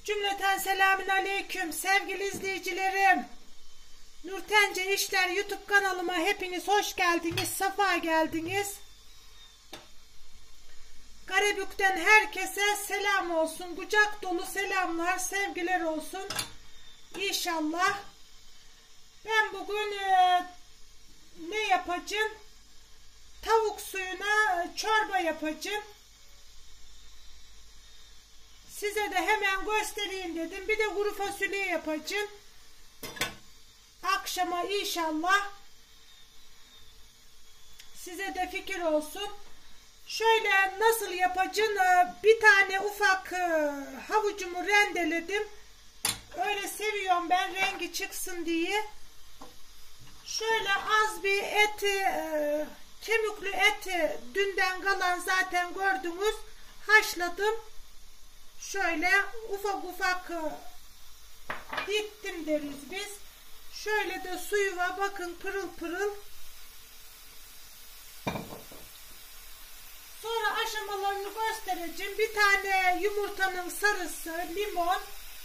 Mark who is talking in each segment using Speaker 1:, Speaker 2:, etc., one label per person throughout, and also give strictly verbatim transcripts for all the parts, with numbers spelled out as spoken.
Speaker 1: Cümleten selamün aleyküm sevgili izleyicilerim. Nurtence İşler YouTube kanalıma hepiniz hoş geldiniz, safa geldiniz. Karabük'ten herkese selam olsun, kucak dolu selamlar, sevgiler olsun. İnşallah. Ben bugün e, ne yapacağım? Tavuk suyuna çorba yapacağım. Size de hemen göstereyim dedim. Bir de kuru fasulye yapacağım. Akşama inşallah size de fikir olsun. Şöyle nasıl yapacağım? Bir tane ufak havucumu rendeledim. Öyle seviyorum ben, rengi çıksın diye. Şöyle az bir eti, kemikli eti dünden kalan zaten gördünüz. Haşladım. Şöyle ufak ufak dittim deriz biz. Şöyle de suyu var, bakın pırıl pırıl. Sonra aşamalarını göstereceğim. Bir tane yumurtanın sarısı, limon,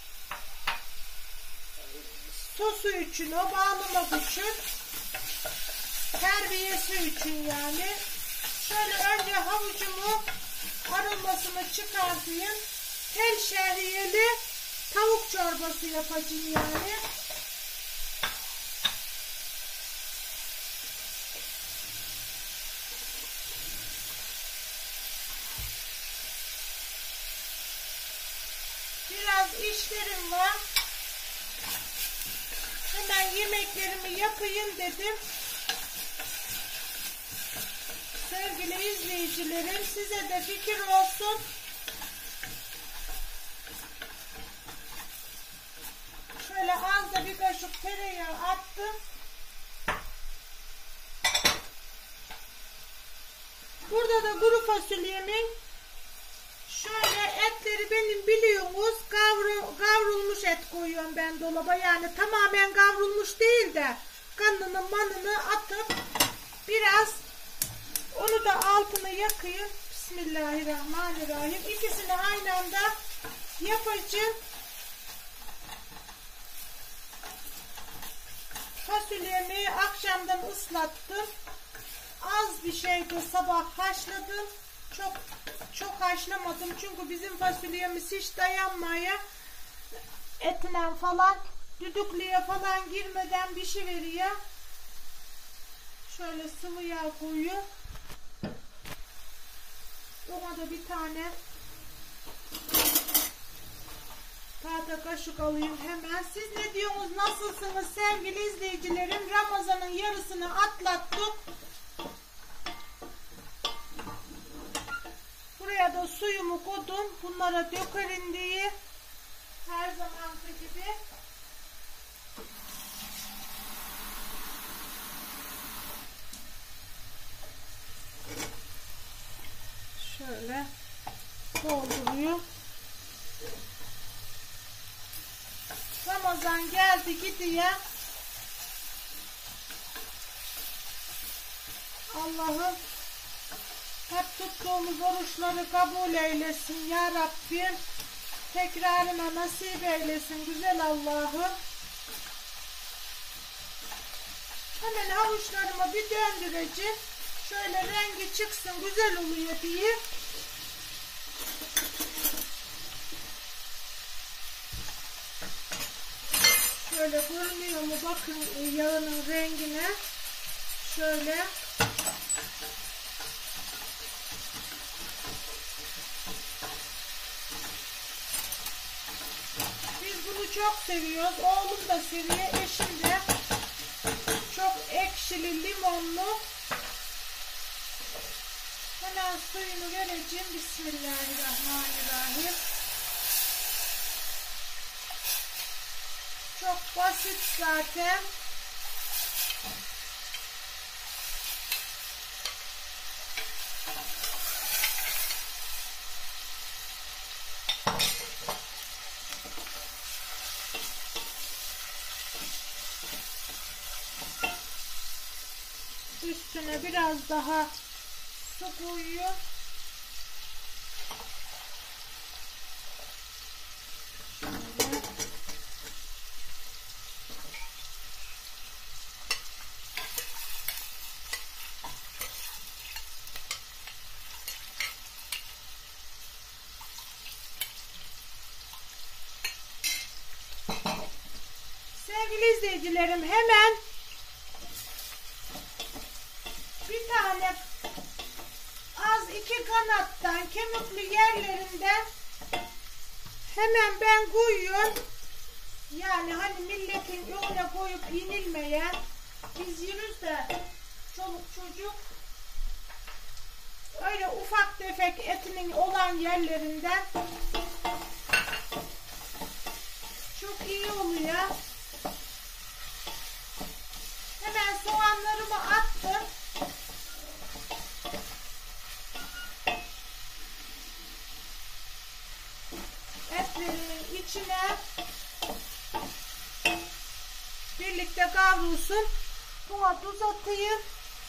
Speaker 1: sosu için, o bağlamak için, terbiyesi için yani. Şöyle önce havucumu aromasını çıkartayım. Tel şehriyeli tavuk çorbası yapacağım yani. Biraz işlerim var. Hemen yemeklerimi yapayım dedim. Sevgili izleyicilerim, size de fikir olsun. Şöyle az da bir kaşık tereyağı attım. Burada da kuru fasulyemin şöyle etleri, benim biliyorsunuz kavru, kavrulmuş et koyuyorum ben dolaba. Yani tamamen kavrulmuş değil de kanını manını atıp biraz onu da altını yakayım. Bismillahirrahmanirrahim. İkisini aynı anda yapacağım. Fasulyemi akşamdan ıslattım. Az bir şeydi, sabah haşladım. Çok çok haşlamadım çünkü bizim fasulyemiz hiç dayanmaya, etine falan, düdüklüye falan girmeden pişiveriyor. Şöyle sıvı yağ koyuyor. Ona da bir tane tahta kaşık alayım hemen. Siz ne diyorsunuz, nasılsınız sevgili izleyicilerim? Ramazan'ın yarısını atlattık. Buraya da suyumu koydum. Bunlara dökerim diye. Her zamanki gibi. Şöyle dolduruyor. Ramazan geldi gidiyor. Allah'ım hep tuttuğumuz oruçları kabul eylesin ya Rabbim. Tekrarına nasip eylesin güzel Allah'ım. Hemen havuçlarımı bir döndüreceğim. Şöyle rengi çıksın, güzel oluyor diye. Şöyle görünüyor mu? Bakın yağının rengine. Şöyle. Biz bunu çok seviyoruz. Oğlum da seviyor. Eşim de. Çok ekşili, limonlu. Hemen suyunu vereceğim. Bismillahirrahmanirrahim. Çok basit zaten. Üstüne biraz daha su koyuyor. izleyicilerim, hemen bir tane az iki kanattan kemikli yerlerinden hemen ben koyuyorum. Yani hani milletin önüne koyup yenilmeyen, biz yürüz de çoluk çocuk öyle ufak tefek etinin olan yerlerinden çok iyi oluyor. Hemen soğanlarımı attım. Etlerimin içine birlikte kavrulsun. Buna tuz atayım.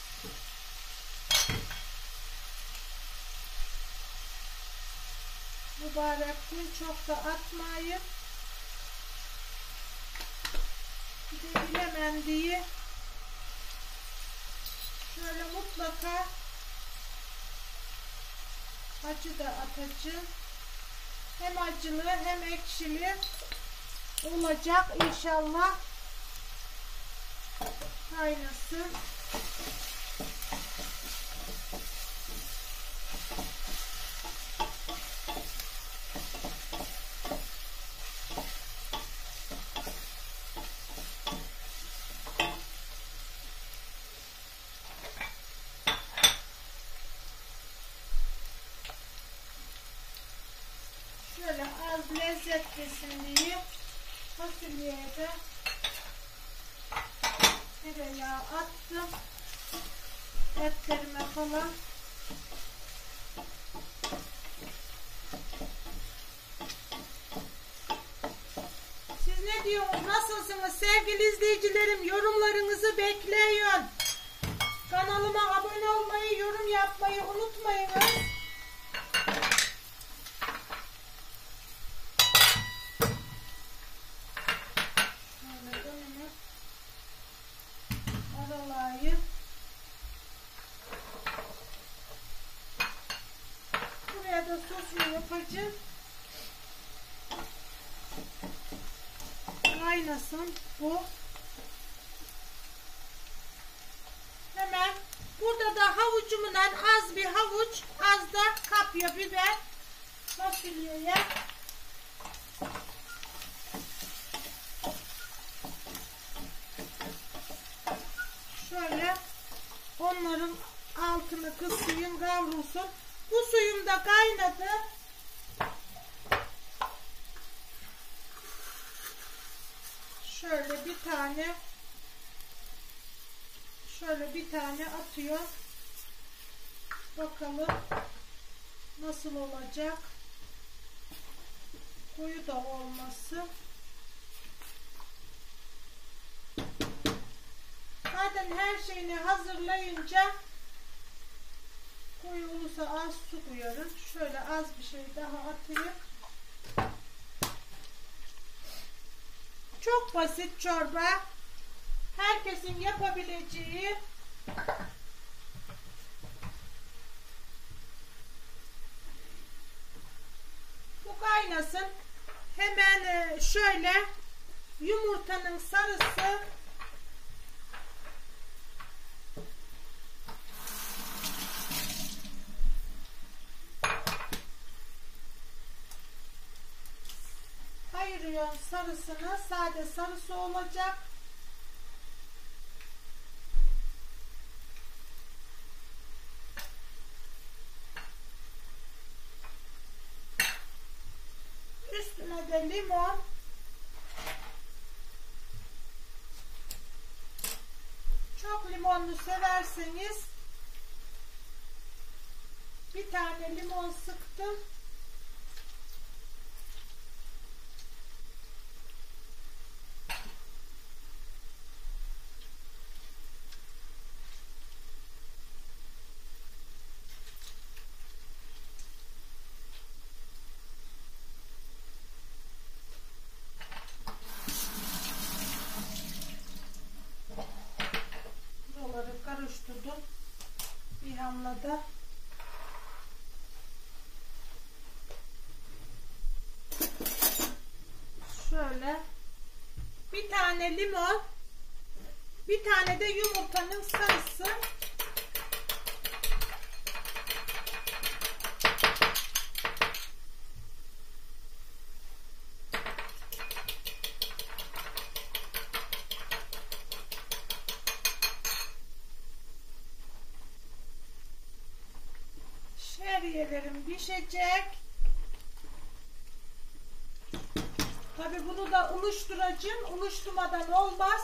Speaker 1: Mübarek gün, çok da atmayayım. Bir de bilemem diye şöyle mutlaka acı da atacağım. Hem acılı hem ekşili olacak inşallah. Kaynasın. Şöyle az lezzetlisin diye fasulyeye de tereyağı attım. Etlerime falan. Siz ne diyorsunuz? Nasılsınız sevgili izleyicilerim? Yorumlarınızı bekliyorum. Kanalıma abone olmayı, yorum yapmayı unutmayınız. Buraya da sosunu yapacağım. Kaynasın bu. Hemen burada da havucumdan az bir havuç, az da kapya biber fasulyeye. Şöyle onların altını kısayım, kavrulsun. Bu suyum da kaynadı. Şöyle bir tane şöyle bir tane atıyor. Bakalım nasıl olacak. Koyu da olması. Zaten her şeyini hazırlayınca koyu olursa az su koyarım. Şöyle az bir şey daha atayım. Çok basit çorba. Herkesin yapabileceği. Bu kaynasın. Hemen şöyle yumurtanın sarısı, ayırıyorum sarısını. Sade sarısı olacak. Üstüne de limon. Çok limonlu severseniz bir tane limon sıktım. Karıştırdım bir hamlada. Şöyle bir tane limon, Bir tane de yumurtanın sarısı. Şehriyelerim pişecek. Tabi bunu da uluşturacağım. Uluşturmadan olmaz.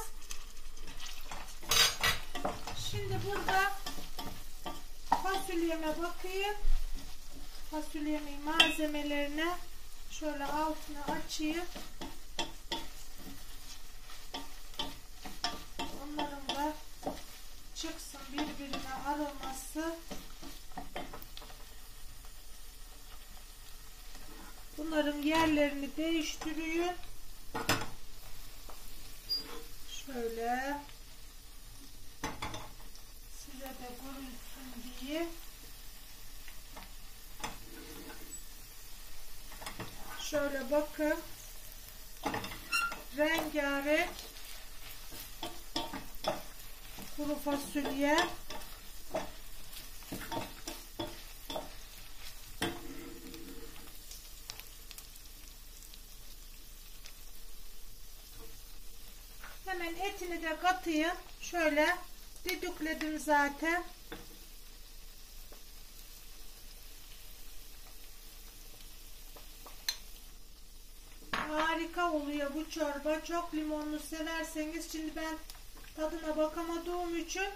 Speaker 1: Şimdi burada fasulyeme bakayım. Fasulyemin malzemelerine şöyle altını açayım. Onların da çıksın birbirine aroması. Bunların yerlerini değiştiriyorum. Şöyle size de görünsün diye. Şöyle bakın. Rengarenk kuru fasulye. Hemen etini de katayım. Şöyle düdükledim zaten. Harika oluyor bu çorba. Çok limonlu severseniz, şimdi ben tadına bakamadığım için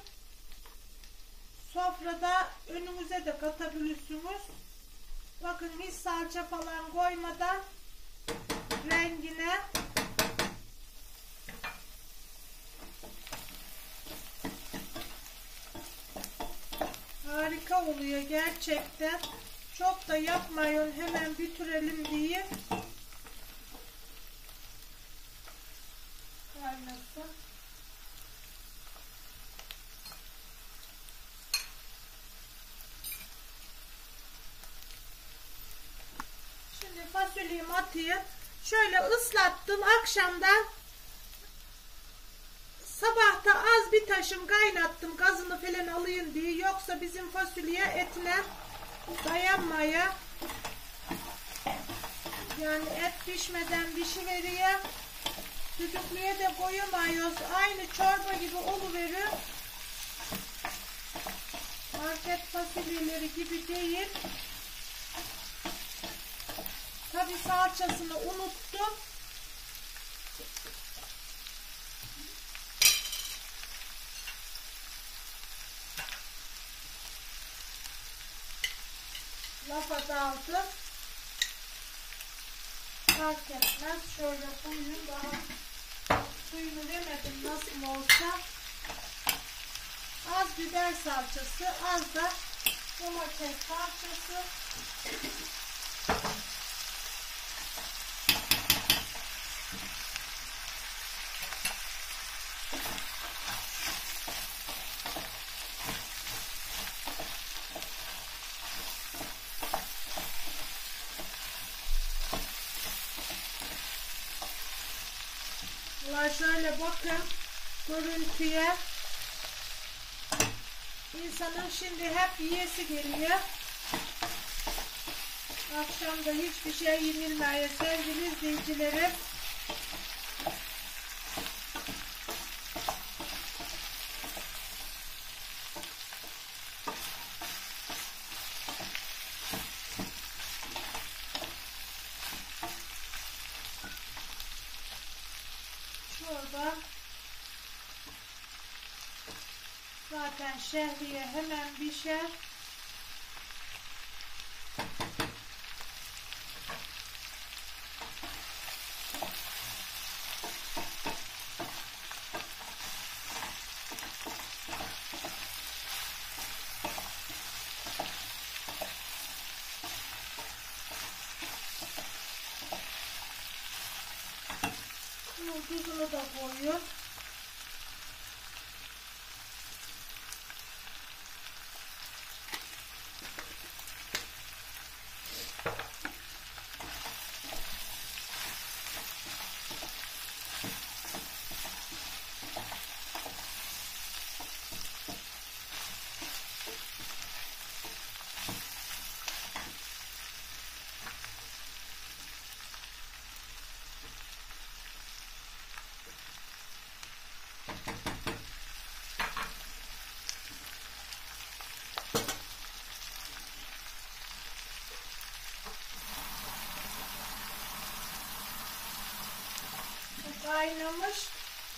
Speaker 1: sofrada önünüze de katabilirsiniz. Bakın hiç salça falan koymadan rengine harika oluyor gerçekten. Çok da yapmayın, hemen bitirelim diye. Kaynasın. Şimdi fasulyemi atayım. Şöyle ıslattım akşamdan. Sabahta az bir taşım kaynattım gazını falan alayım diye. Yoksa bizim fasulye etine dayanmaya. Yani et pişmeden pişiveriyor. Düdüklüye de koyamıyoruz. Aynı çorba gibi oluverir. Market fasulyeleri gibi değil. Tabi salçasını unuttum. Lafa daldım. Fark etmez. Şöyle koyayım. Daha suyunu veremedim nasıl olsa. Az biber salçası, az da domates salçası. Şöyle bakın görüntüye, insanın şimdi hep yiyesi geliyor. Akşamda hiçbir şey yenilmeye sevgili izleyicilerim. Çorba zaten şehriye hemen pişer. Bunun tuzunu da koyuyor.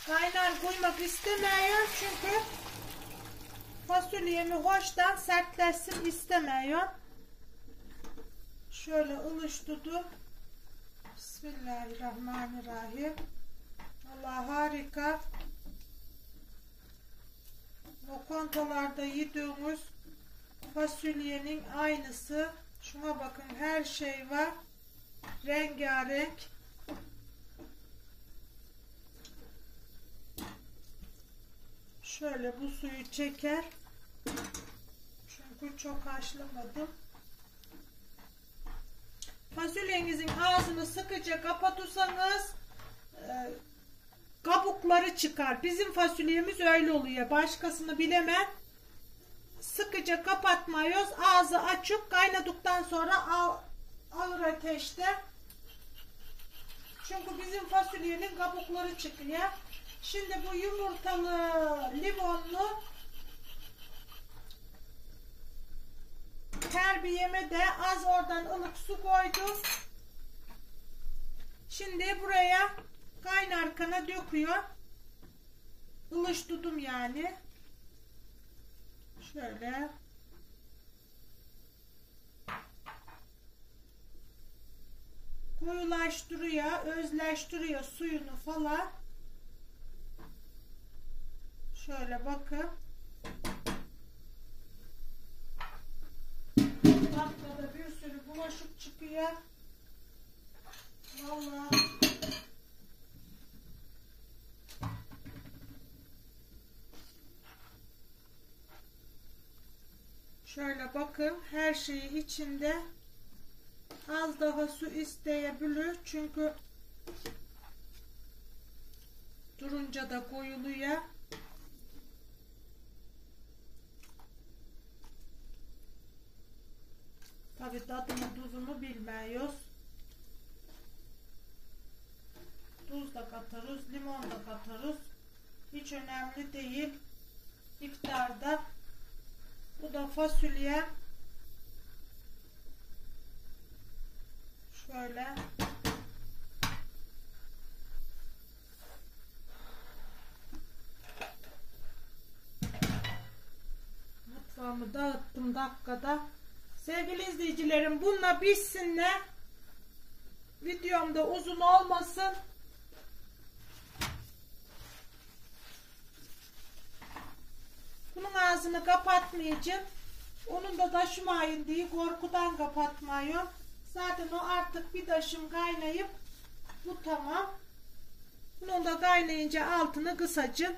Speaker 1: kaynar koymak istemiyorum çünkü fasulyemi hoştan sertleşsin istemiyorum. Şöyle ılıştırdım. Bismillahirrahmanirrahim. Allah harika. Lokantalarda yediğimiz fasulyenin aynısı. Şuna bakın, her şey var. Rengarenk. Şöyle bu suyu çeker. Çünkü çok haşlamadım. Fasulyenizin ağzını sıkıca kapatırsanız e, kabukları çıkar. Bizim fasulyemiz öyle oluyor. Başkasını bilemem. Sıkıca kapatmıyoruz. Ağzı açık. Kaynadıktan sonra ağır ateşte. Çünkü bizim fasulyenin kabukları çıkıyor. Şimdi bu yumurtalı, limonlu terbiyeme de az oradan ılık su koydum. Şimdi buraya kaynarkana döküyor. Ilıştırdım yani. Şöyle. Koyulaştırıyor, özleştiriyor suyunu falan. Şöyle bakın. Dakikada bir sürü bulaşık çıkıyor. Vallahi. Şöyle bakın, her şeyi içinde. Az daha su isteyebilir çünkü durunca da koyuluyor. Tabii tadını tuzunu bilmiyoruz. Tuz da katarız, limon da katarız. Hiç önemli değil. İftarda. Bu da fasulye. Şöyle. Mutfağımı dağıttım dakikada. Sevgili izleyicilerim, bununla pişsinler. Videomda uzun olmasın. Bunun ağzını kapatmayacağım. Onun da taşımayın diye korkudan kapatmıyorum. Zaten o artık bir taşım kaynayıp bu tamam. Bunun da kaynayınca altını kısacağım.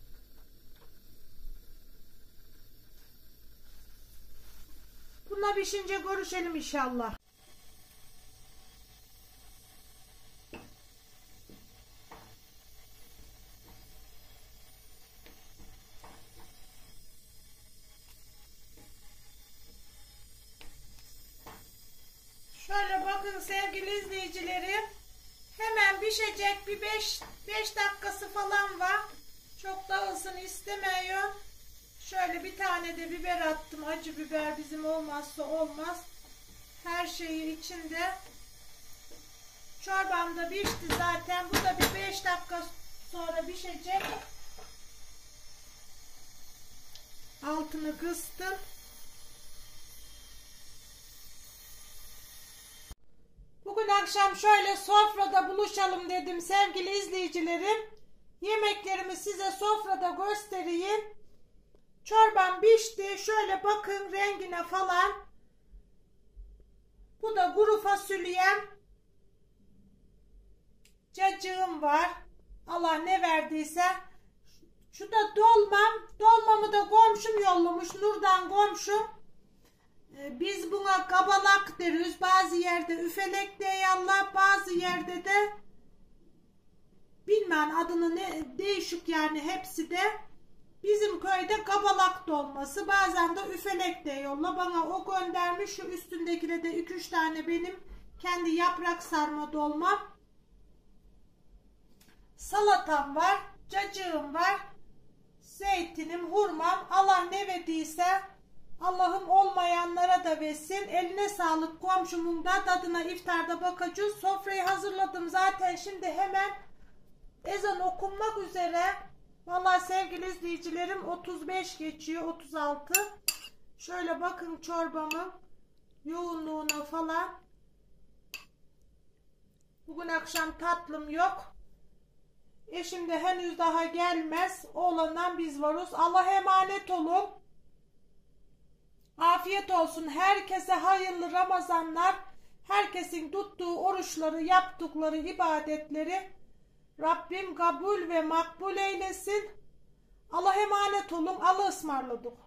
Speaker 1: Bununla pişince görüşelim inşallah. Şöyle bakın sevgili izleyicilerim. Hemen pişecek, bir beş dakikası falan var. Çok dağılsın istemiyorum. Şöyle bir tane de biber attım. Acı biber bizim olmazsa olmaz. Her şeyi içinde. Çorbam da pişti zaten. Bu da bir beş dakika sonra pişecek. Altını kıstım. Bugün akşam şöyle sofrada buluşalım dedim sevgili izleyicilerim. Yemeklerimi size sofrada göstereyim. Çorbam pişti. Şöyle bakın rengine falan. Bu da kuru fasulyem. Cacığım var. Allah ne verdiyse. Şu da dolmam. Dolmamı da komşum yollamış. Nurdan komşum. Biz buna kabalak deriz. Bazı yerde üfelek diyorlar. Bazı yerde de bilmem adını ne, değişik yani hepsi de. Bizim köyde kabalak dolması. Bazen de üfelek diyorlar. Bana o göndermiş. Şu üstündekine de iki üç tane benim kendi yaprak sarma dolmam. Salatam var. Cacığım var. Zeytinim, hurmam. Allah ne verdiyse Allah'ım olmayanlara da versin. Eline sağlık komşumun da tadına iftarda bakacağız. Sofrayı hazırladım zaten. Şimdi hemen Ezan okunmak üzere. Vallahi sevgili izleyicilerim otuz beş geçiyor, otuz altı. Şöyle bakın çorbamın yoğunluğuna falan. Bugün akşam tatlım yok. Eşim de henüz daha gelmez. Oğlandan biz varız. Allah'a emanet olun. Afiyet olsun. Herkese hayırlı Ramazanlar. Herkesin tuttuğu oruçları, yaptıkları ibadetleri Rabbim kabul ve makbul eylesin. Allah'a emanet olun. Allah'a ısmarladık.